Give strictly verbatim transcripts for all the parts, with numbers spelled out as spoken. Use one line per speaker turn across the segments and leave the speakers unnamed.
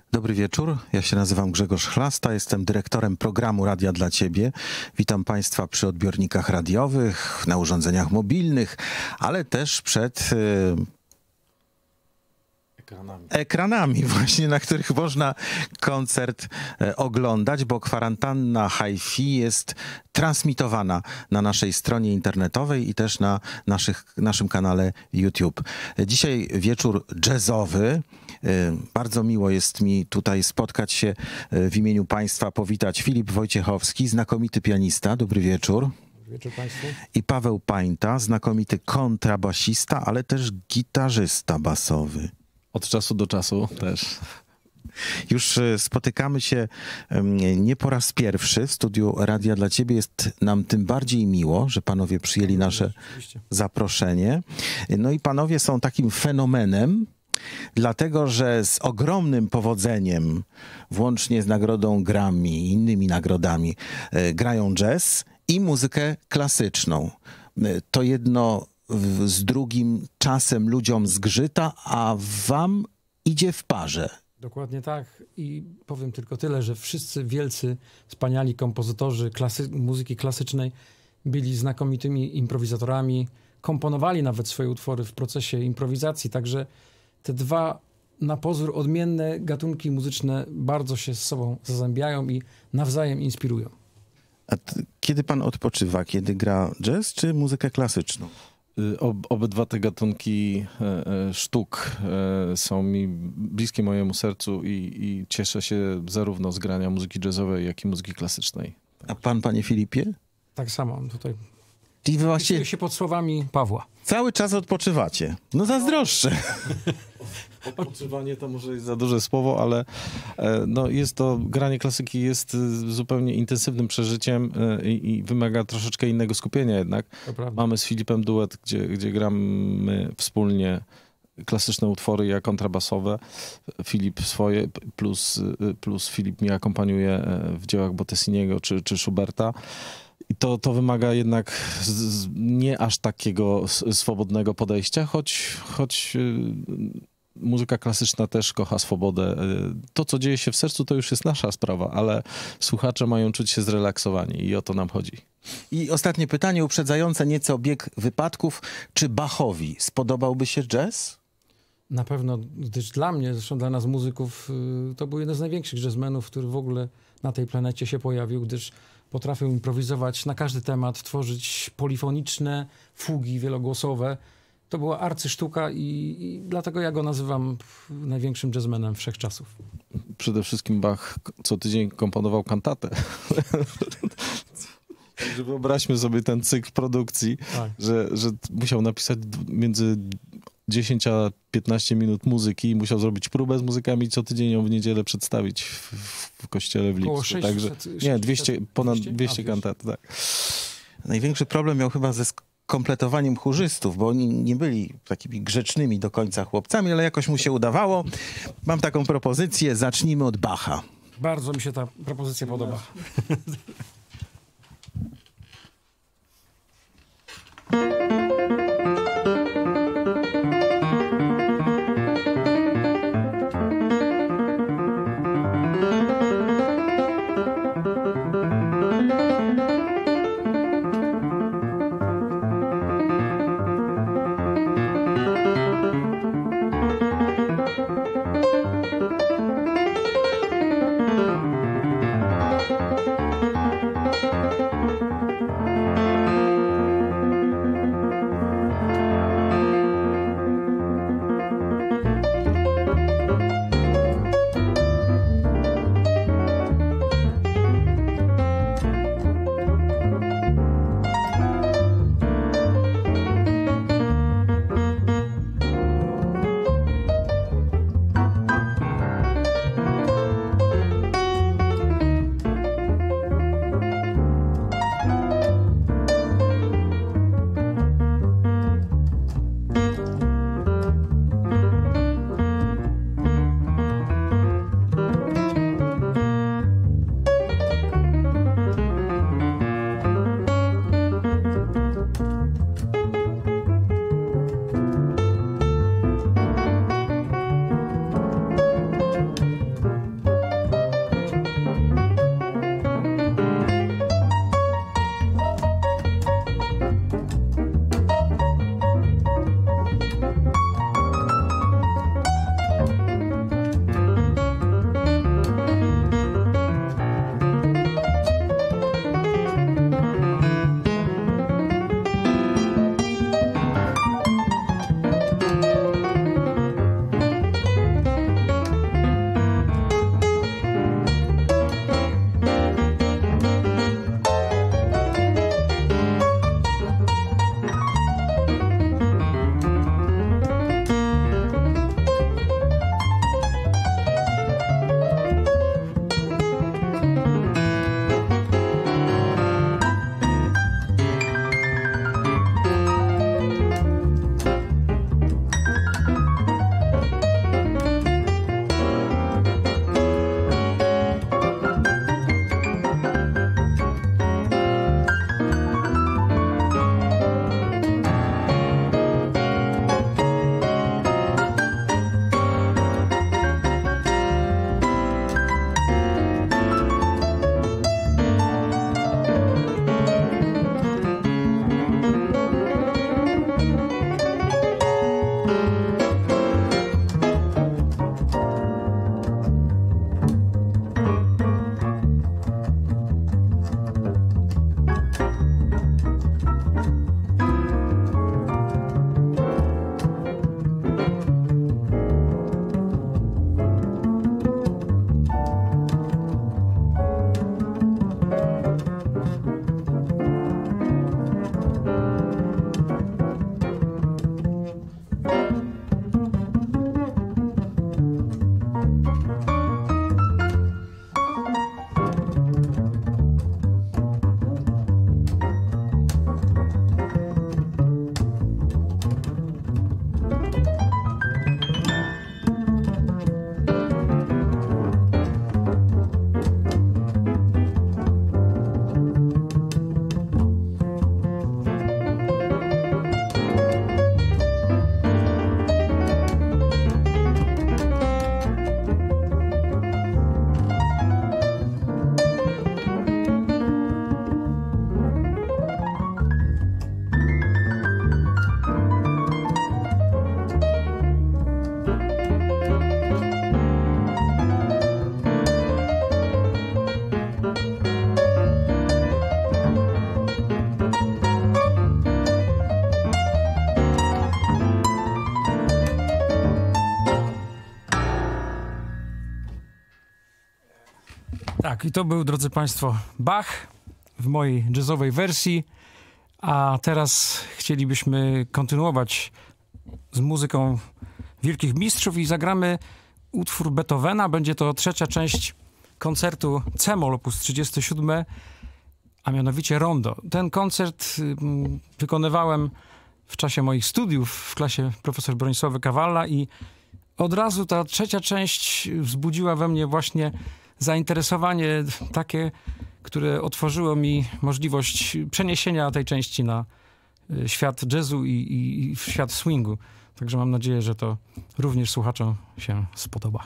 Dobry wieczór, ja się nazywam Grzegorz Chlasta, jestem dyrektorem programu Radia dla Ciebie. Witam Państwa przy odbiornikach radiowych, na urządzeniach mobilnych, ale też przed y,
ekranami.
ekranami właśnie, na których można koncert y, oglądać, bo kwarantanna Hi-Fi jest transmitowana na naszej stronie internetowej i też na naszych, naszym kanale YouTube. Dzisiaj wieczór jazzowy. Bardzo miło jest mi tutaj spotkać się w imieniu Państwa, powitać Filip Wojciechowski, znakomity pianista. Dobry wieczór.
Dobry wieczór Państwu.
I Paweł Pańta, znakomity kontrabasista, ale też gitarzysta basowy.
Od czasu do czasu też.
Już spotykamy się nie po raz pierwszy w studiu Radia dla Ciebie. Jest nam tym bardziej miło, że panowie przyjęli nasze zaproszenie. No i panowie są takim fenomenem, dlatego że z ogromnym powodzeniem, włącznie z nagrodą Grammy i innymi nagrodami, grają jazz i muzykę klasyczną. To jedno z drugim czasem ludziom zgrzyta, a wam idzie w parze.
Dokładnie tak. I powiem tylko tyle, że wszyscy wielcy, wspaniali kompozytorzy klasy muzyki klasycznej byli znakomitymi improwizatorami, komponowali nawet swoje utwory w procesie improwizacji, także te dwa na pozór odmienne gatunki muzyczne bardzo się z sobą zazębiają i nawzajem inspirują.
A kiedy pan odpoczywa? Kiedy gra jazz czy muzykę klasyczną?
Ob, obydwa te gatunki e, e, sztuk e, są mi bliskie mojemu sercu i, i cieszę się zarówno z grania muzyki jazzowej, jak i muzyki klasycznej.
A pan, panie Filipie?
Tak samo tutaj.
Czyli wy właśnie
Właściwie się pod słowami Pawła.
cały czas odpoczywacie. No zazdroszczę.
Odpoczywanie to może jest za duże słowo, ale e, no jest to, granie klasyki jest e, zupełnie intensywnym przeżyciem e, i, i wymaga troszeczkę innego skupienia jednak.
To prawda.
Mamy z Filipem duet, gdzie, gdzie gramy wspólnie klasyczne utwory, ja kontrabasowe, Filip swoje, plus, plus Filip mi akompaniuje w dziełach Bottesiniego czy, czy Schuberta. I to, to wymaga jednak z, z, nie aż takiego s, swobodnego podejścia, choć, choć y, muzyka klasyczna też kocha swobodę. Y, to, co dzieje się w sercu, to już jest nasza sprawa, ale słuchacze mają czuć się zrelaksowani i o to nam chodzi.
I ostatnie pytanie uprzedzające nieco bieg wypadków. Czy Bachowi spodobałby się jazz?
Na pewno, gdyż dla mnie, zresztą dla nas muzyków, y, to był jeden z największych jazzmenów, który w ogóle na tej planecie się pojawił, gdyż potrafił improwizować na każdy temat, tworzyć polifoniczne fugi wielogłosowe. To była arcysztuka i, i dlatego ja go nazywam największym jazzmenem wszechczasów.
Przede wszystkim Bach co tydzień komponował kantatę. Także wyobraźmy sobie ten cykl produkcji, tak. że, że musiał napisać między dziesięć a piętnaście minut muzyki i musiał zrobić próbę z muzykami, co tydzień ją w niedzielę przedstawić w, w kościele w Lipsku. Także nie, dwieście, ponad dwieście kantat, tak.
Największy problem miał chyba ze kompletowaniem chórzystów, bo oni nie byli takimi grzecznymi do końca chłopcami, ale jakoś mu się udawało. Mam taką propozycję, zacznijmy od Bacha.
Bardzo mi się ta propozycja podoba. Tak, i to był, drodzy Państwo, Bach w mojej jazzowej wersji, a teraz chcielibyśmy kontynuować z muzyką wielkich mistrzów i zagramy utwór Beethovena. Będzie to trzecia część koncertu C-moll op. trzydziesty siódmy, a mianowicie Rondo. Ten koncert mm, wykonywałem w czasie moich studiów w klasie profesor Bronisławy Kawalla i od razu ta trzecia część wzbudziła we mnie właśnie zainteresowanie takie, które otworzyło mi możliwość przeniesienia tej części na świat jazzu i, i, i w świat swingu. Także mam nadzieję, że to również słuchaczom się spodoba.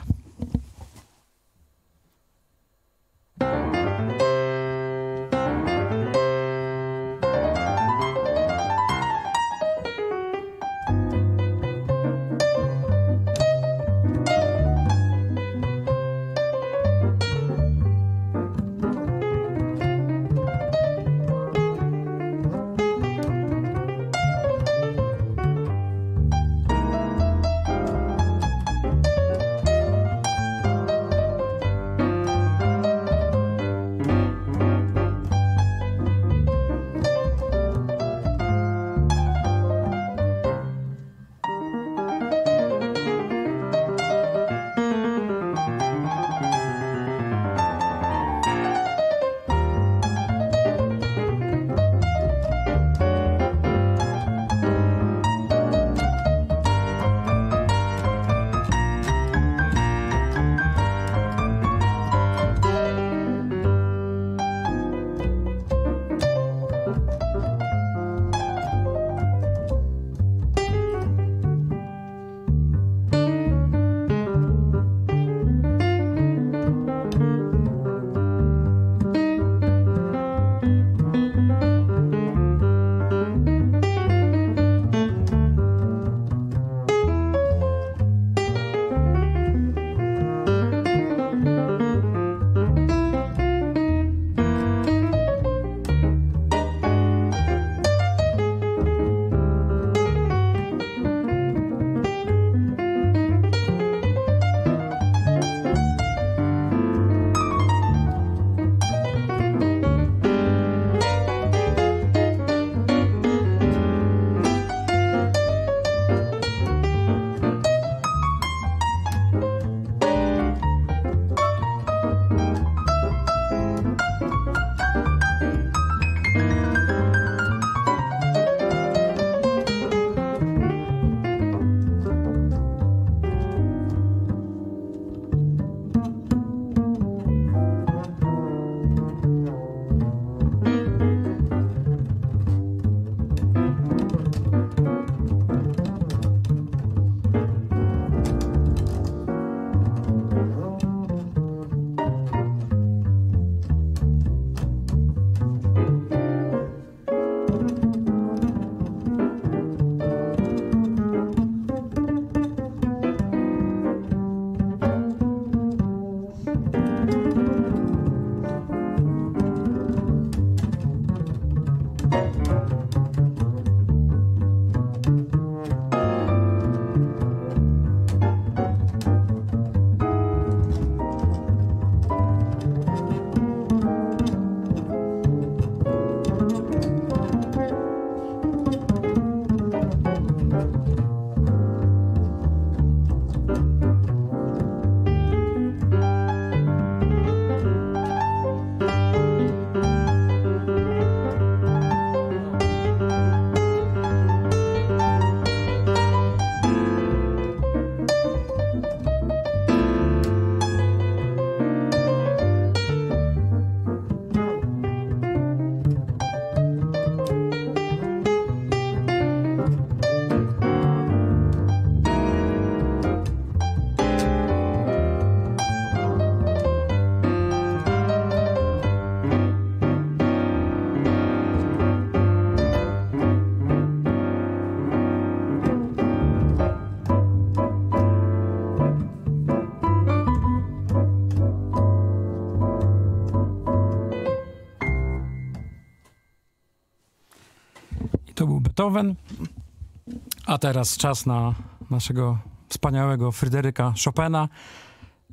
To był Beethoven, a teraz czas na naszego wspaniałego Fryderyka Chopina.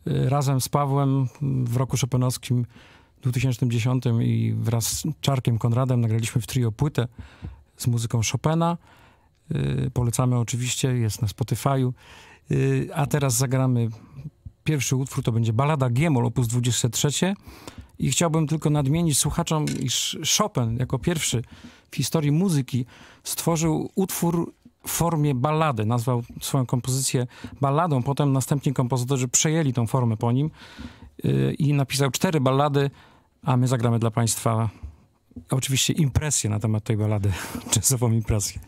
razem z Pawłem w roku chopinowskim dwa tysiące dziesiątym i wraz z Czarkiem Konradem nagraliśmy w trio płytę z muzyką Chopina. Polecamy oczywiście, jest na Spotify'u. A teraz zagramy pierwszy utwór, to będzie Ballada G-moll, opus dwadzieścia trzy. I chciałbym tylko nadmienić słuchaczom, iż Chopin jako pierwszy w historii muzyki stworzył utwór w formie ballady. Nazwał swoją kompozycję balladą. Potem następni kompozytorzy przejęli tą formę po nim yy, i napisał cztery ballady, a my zagramy dla państwa oczywiście impresję na temat tej ballady, jazzową impresję.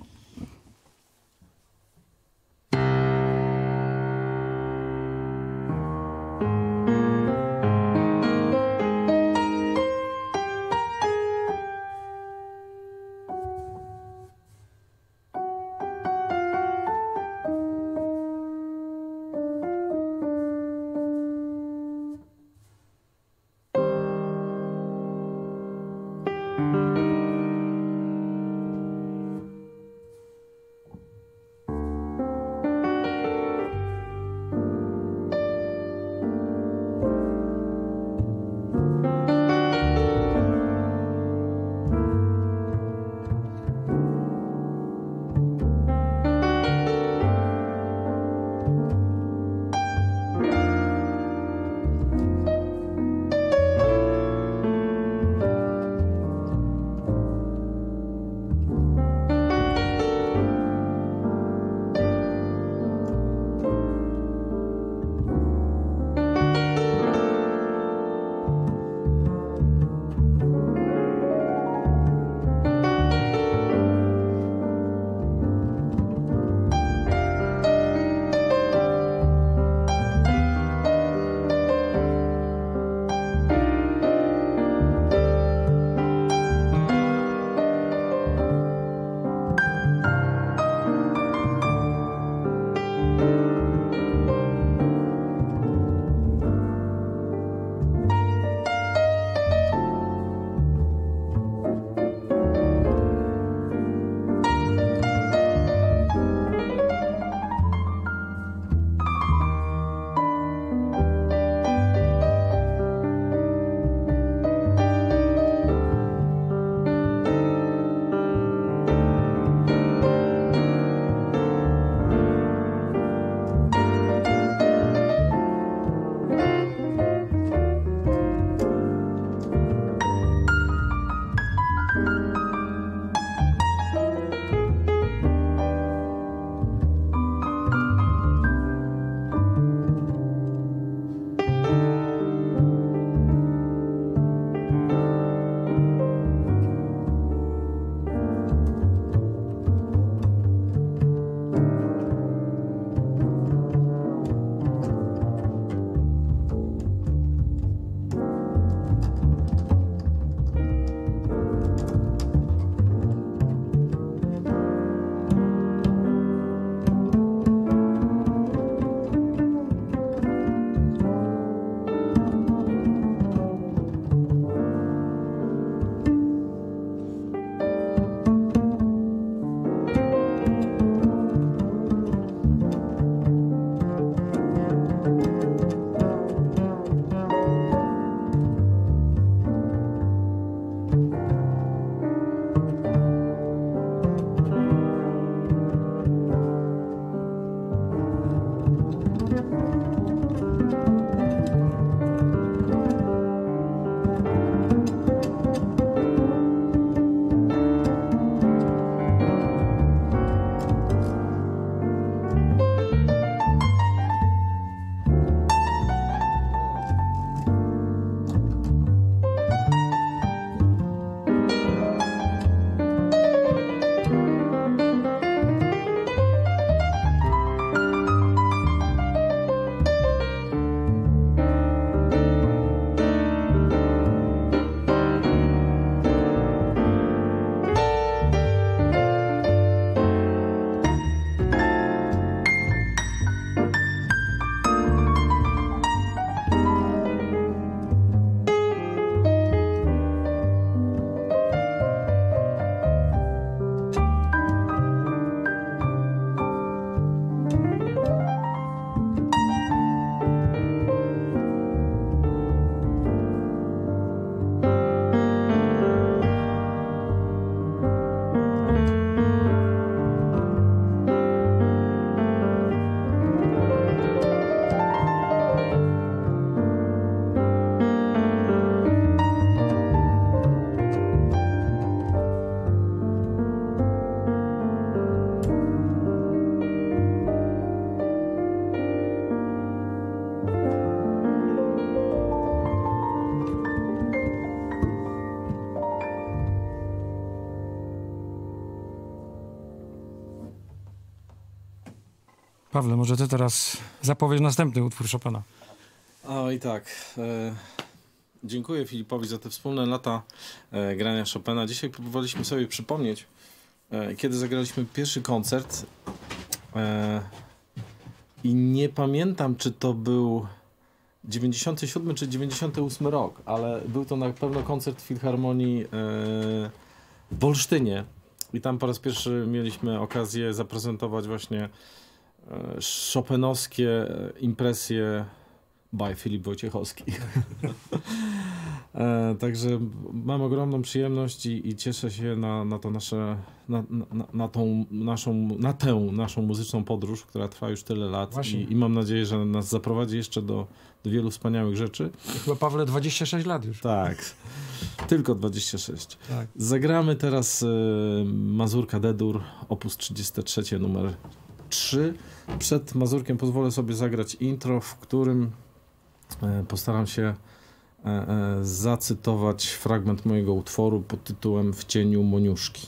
Pawle, może ty teraz zapowiesz następny utwór Chopina.
O i tak. E, dziękuję Filipowi za te wspólne lata e, grania Chopina. Dzisiaj próbowaliśmy sobie przypomnieć, e, kiedy zagraliśmy pierwszy koncert e, i nie pamiętam, czy to był dziewięćdziesiąty siódmy czy dziewięćdziesiąty ósmy rok, ale był to na pewno koncert w Filharmonii e, w Olsztynie i tam po raz pierwszy mieliśmy okazję zaprezentować właśnie e, chopinowskie impresje by Filip Wojciechowski. e, także mam ogromną przyjemność i, i cieszę się na, na to nasze, na, na, na tą naszą, na tę naszą muzyczną podróż, która trwa już tyle lat i, i mam nadzieję, że nas zaprowadzi jeszcze do, do wielu wspaniałych rzeczy.
Chyba Pawle dwadzieścia sześć lat już.
Tak, tylko dwadzieścia sześć.
Tak.
Zagramy teraz y, Mazurka D-dur, opus trzydziesty trzeci, numer trzy. Przed Mazurkiem pozwolę sobie zagrać intro, w którym y, postaram się y, y, zacytować fragment mojego utworu pod tytułem W cieniu Moniuszki.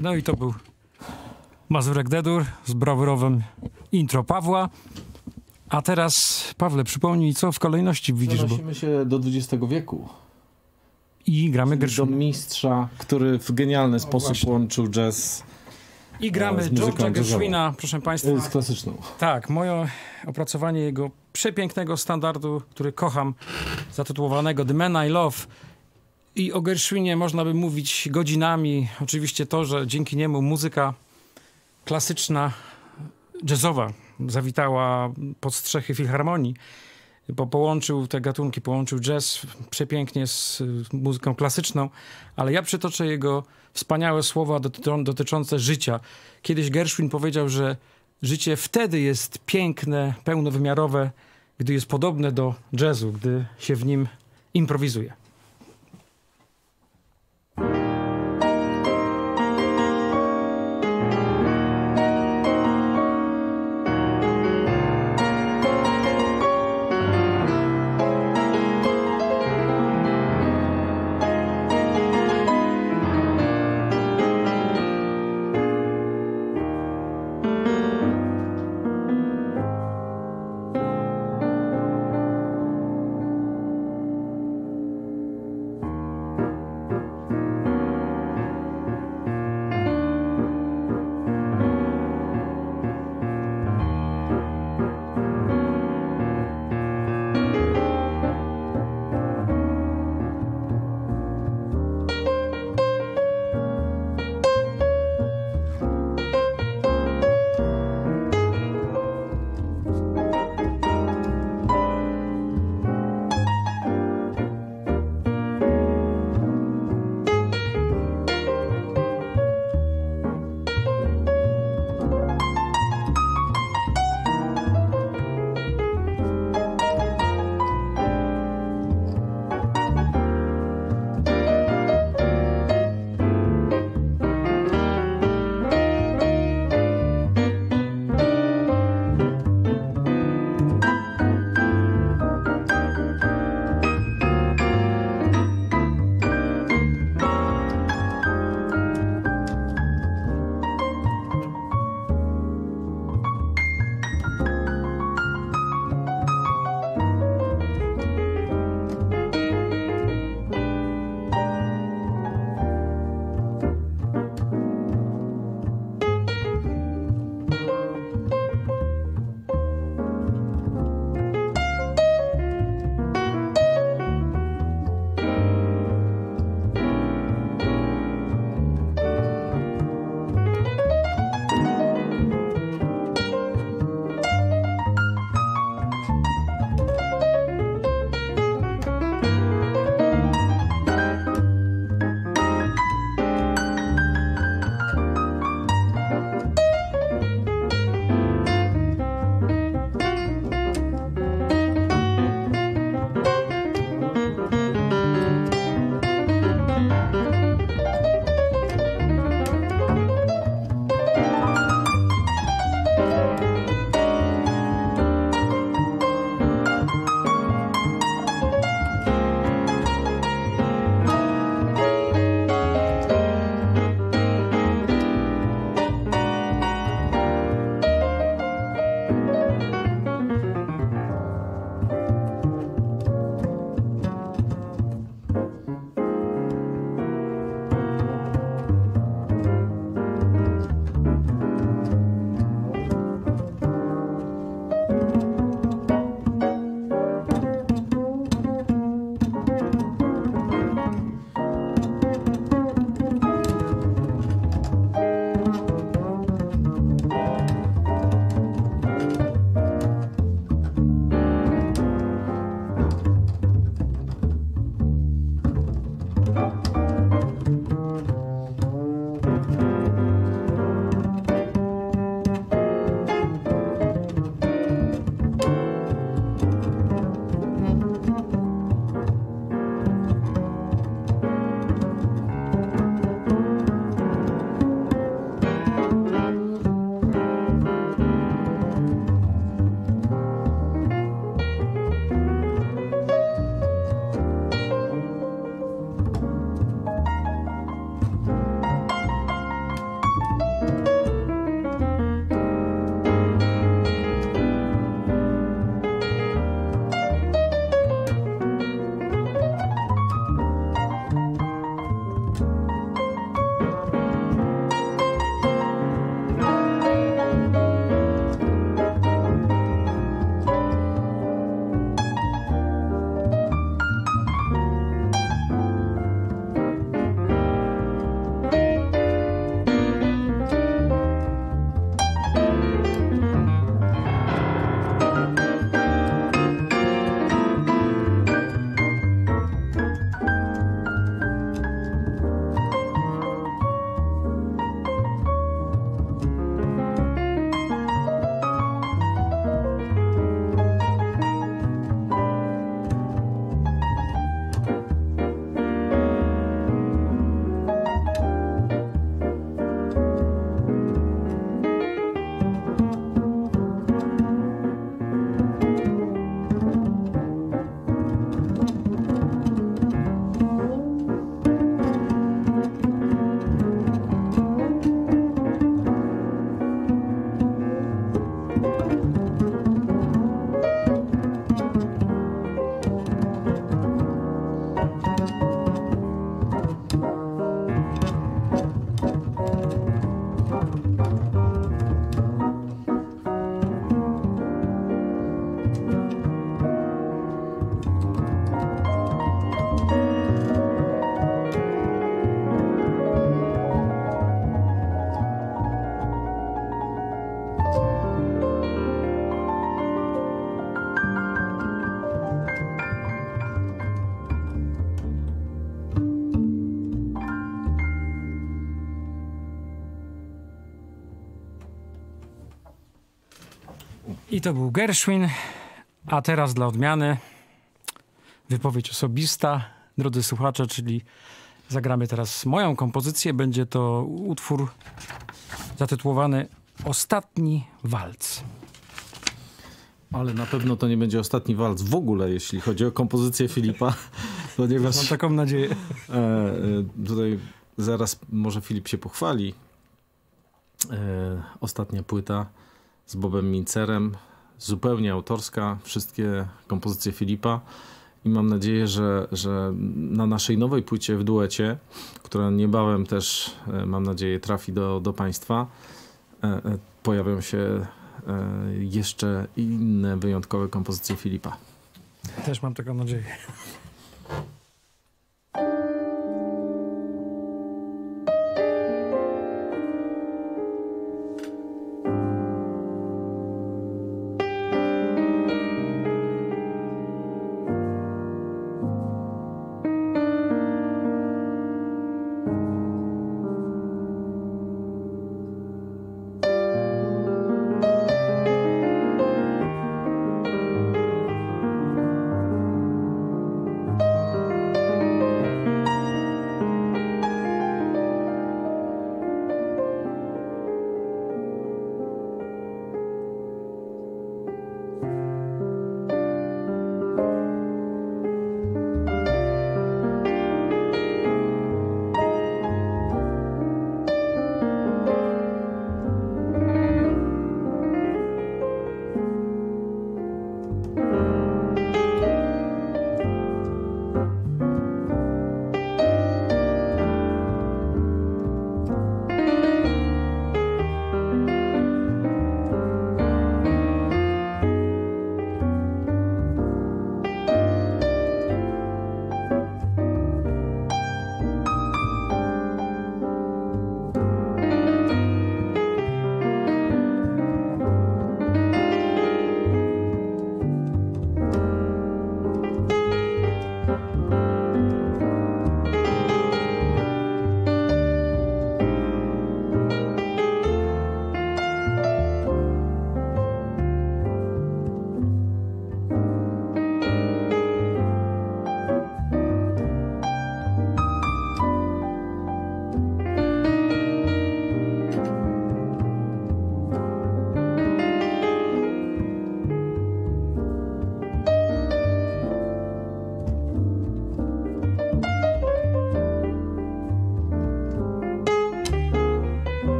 No i to był Mazurek Dedur z brawurowym intro Pawła. A teraz, Pawle, przypomnij, co w kolejności widzisz?
Przenosimy
bo...
się do dwudziestego wieku.
I gramy
Do
Gershwina.
mistrza, który w genialny sposób
właśnie.
łączył jazz
I gramy
z muzyką
George'a Gershwina, proszę Państwa.
z klasyczną.
Tak, moje opracowanie jego przepięknego standardu, który kocham, zatytułowanego The Man I Love. I o Gershwinie można by mówić godzinami. Oczywiście to, że dzięki niemu muzyka klasyczna, jazzowa zawitała pod strzechy filharmonii, bo połączył te gatunki, połączył jazz przepięknie z muzyką klasyczną, ale ja przytoczę jego wspaniałe słowa doty- dotyczące życia. Kiedyś Gershwin powiedział, że życie wtedy jest piękne, pełnowymiarowe, gdy jest podobne do jazzu, gdy się w nim improwizuje. I to był Gershwin, a teraz dla odmiany wypowiedź osobista, drodzy słuchacze, czyli zagramy teraz moją kompozycję. Będzie to utwór zatytułowany Ostatni walc.
Ale na pewno to nie będzie ostatni walc w ogóle, jeśli chodzi o kompozycję Filipa, ponieważ...
Mam taką nadzieję.
E, e, tutaj zaraz może Filip się pochwali. E, ostatnia płyta z Bobem Mincerem, zupełnie autorska, wszystkie kompozycje Filipa i mam nadzieję, że, że na naszej nowej płycie w duecie, która niebawem też, e, mam nadzieję, trafi do, do Państwa, e, e, pojawią się e, jeszcze inne wyjątkowe kompozycje Filipa.
Też mam taką nadzieję.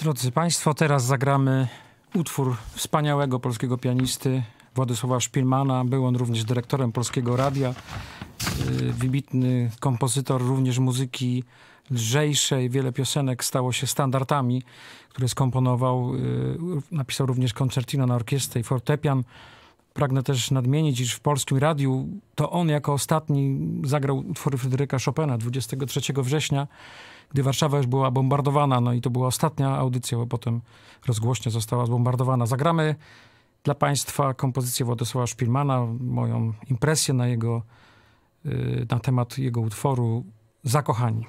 Drodzy Państwo, teraz zagramy utwór wspaniałego polskiego pianisty Władysława Szpilmana. Był on również dyrektorem Polskiego Radia. Wybitny kompozytor również muzyki lżejszej. Wiele piosenek stało się standardami, które skomponował. Napisał również koncertino na orkiestrę i fortepian. Pragnę też nadmienić, iż w Polskim Radiu to on jako ostatni zagrał utwory Fryderyka Chopina dwudziestego trzeciego września, gdy Warszawa już była bombardowana. No i to była ostatnia audycja, bo potem rozgłośnia została zbombardowana. Zagramy dla Państwa kompozycję Władysława Szpilmana, moją impresję na jego, na temat jego utworu Zakochani.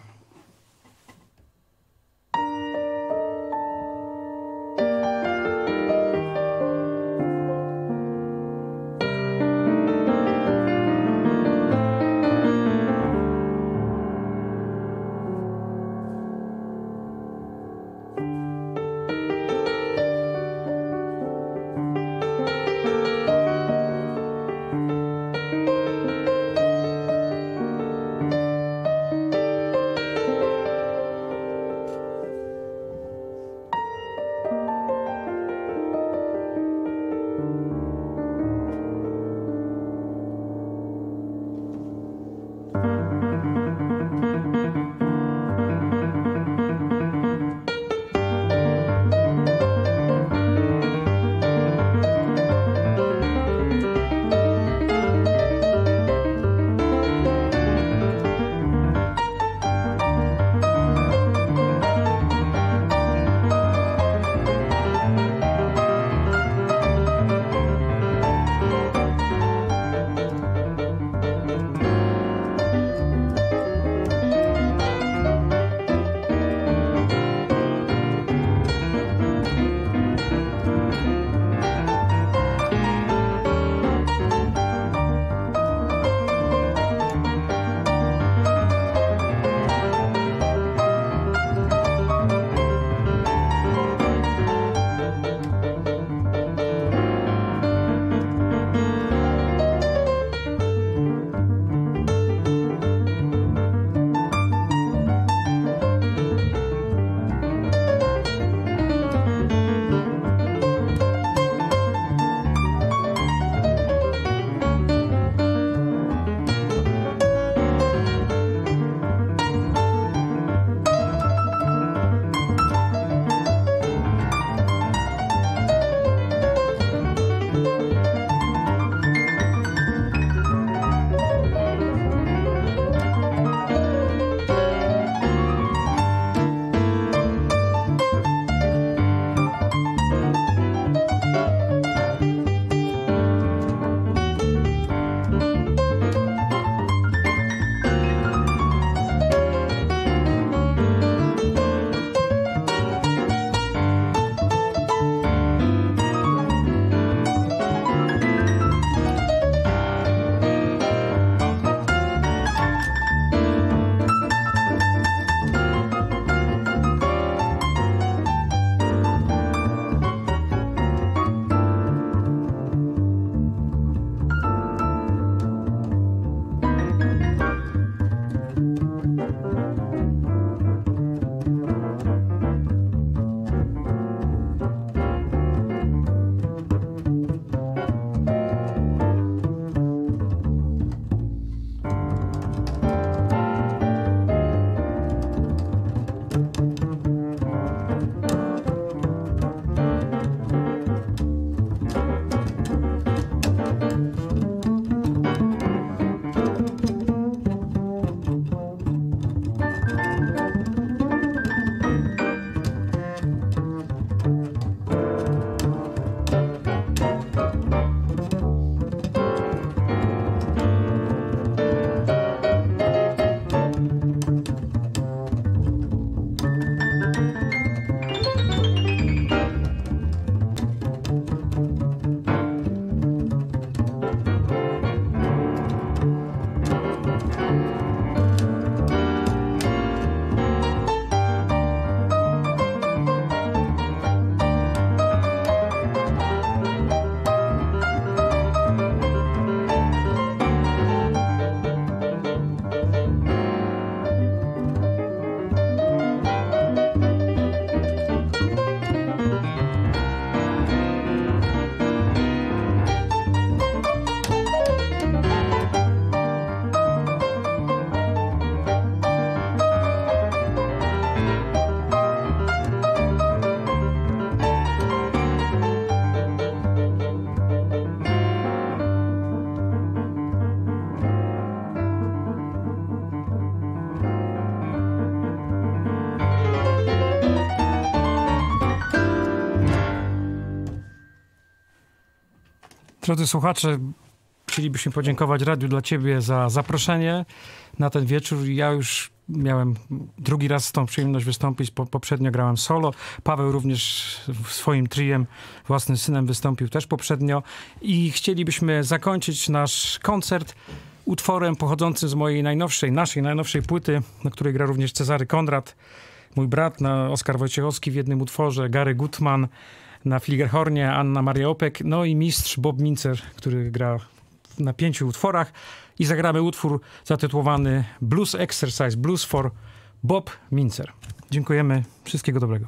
Drodzy słuchacze, chcielibyśmy podziękować Radiu dla Ciebie za zaproszenie na ten wieczór. Ja już miałem drugi raz tą przyjemność wystąpić, po, poprzednio grałem solo. Paweł również swoim triem, własnym synem wystąpił też poprzednio. I chcielibyśmy zakończyć nasz koncert utworem pochodzącym z mojej najnowszej, naszej najnowszej płyty, na której gra również Cezary Konrad, mój brat, na Oskar Wojciechowski w jednym utworze, Gary Gutman na filigerhornie, Anna Maria Opek, no i mistrz Bob Mincer, który gra na pięciu utworach. I zagramy utwór zatytułowany Blues Exercise, Blues for Bob Mincer. Dziękujemy, wszystkiego dobrego.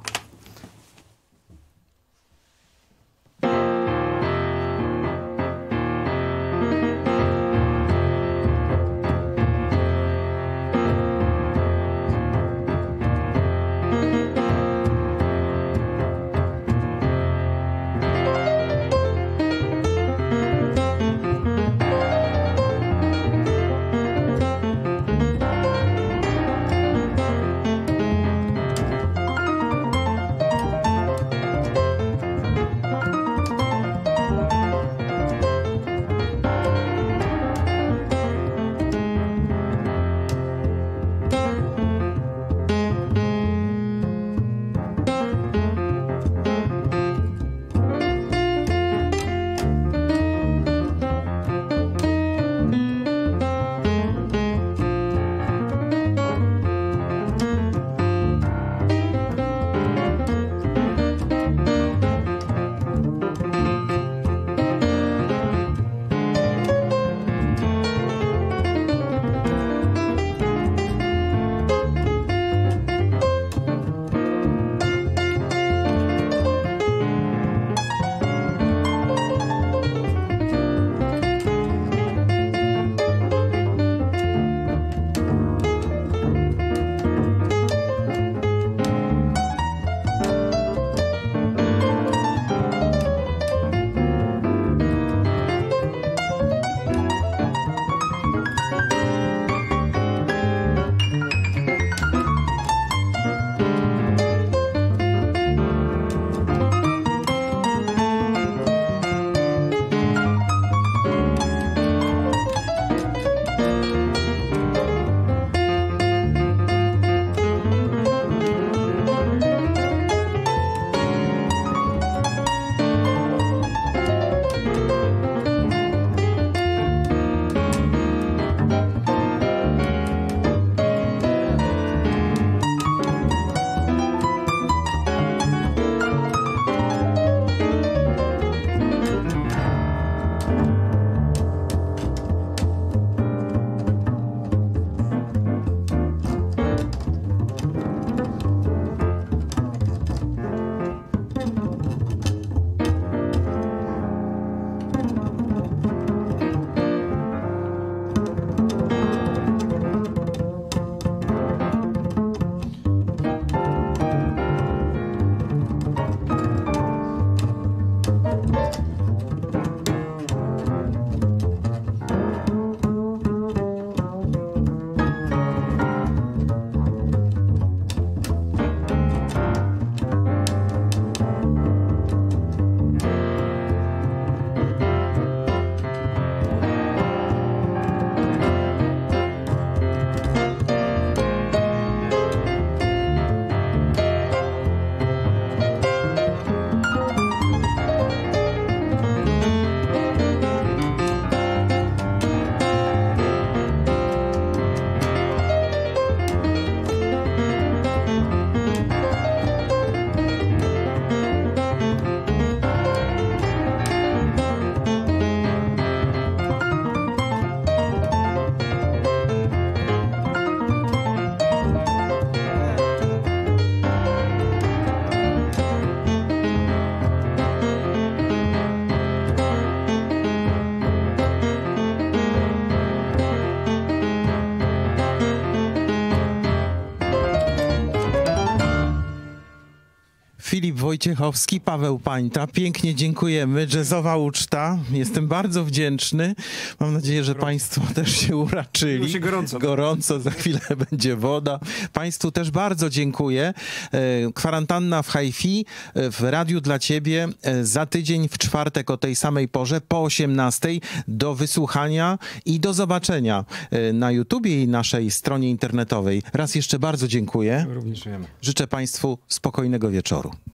Wojciechowski, Paweł Pańta. Pięknie dziękujemy. Jazzowa uczta. Jestem bardzo wdzięczny. Mam nadzieję, że Państwo też się uraczyli.
Się gorąco.
Gorąco, za chwilę będzie woda. Państwu też bardzo dziękuję. E, Kwarantanna w Hi-Fi w Radiu dla Ciebie e, za tydzień w czwartek o tej samej porze po osiemnastej do wysłuchania i do zobaczenia e, na YouTubie i naszej stronie internetowej. Raz jeszcze bardzo dziękuję.
Również.
Życzę Państwu spokojnego wieczoru.